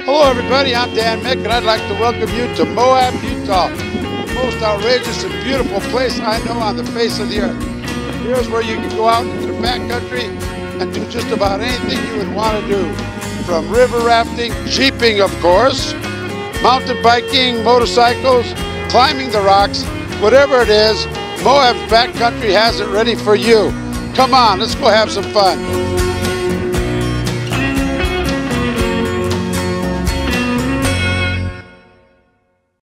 Hello everybody, I'm Dan Mick and I'd like to welcome you to Moab, Utah. The most outrageous and beautiful place I know on the face of the earth. Here's where you can go out into the backcountry and do just about anything you would want to do. From river rafting, jeeping of course, mountain biking, motorcycles, climbing the rocks, whatever it is, Moab's backcountry has it ready for you. Come on, let's go have some fun.